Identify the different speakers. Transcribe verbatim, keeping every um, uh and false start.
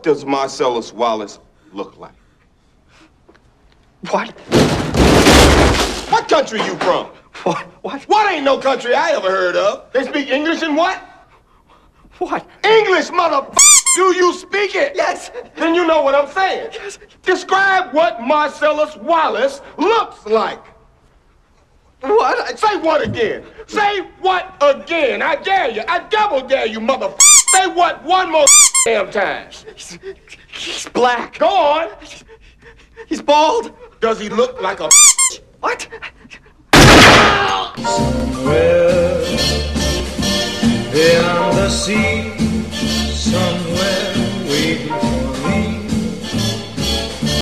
Speaker 1: What does Marcellus Wallace look like?
Speaker 2: What?
Speaker 1: What country you from?
Speaker 2: What? What?
Speaker 1: What ain't no country I ever heard of? They speak English and what?
Speaker 2: What?
Speaker 1: English, mother. Do you speak it?
Speaker 2: Yes.
Speaker 1: Then you know what I'm saying.
Speaker 2: Yes.
Speaker 1: Describe what Marcellus Wallace looks like.
Speaker 2: What?
Speaker 1: Say what again? Say what again? I dare you. I double dare you, mother. Say what one more damn time.
Speaker 2: He's, he's black.
Speaker 1: Go on.
Speaker 2: He's bald.
Speaker 1: Does he look like a
Speaker 2: What?
Speaker 3: Somewhere beyond the sea, somewhere waiting for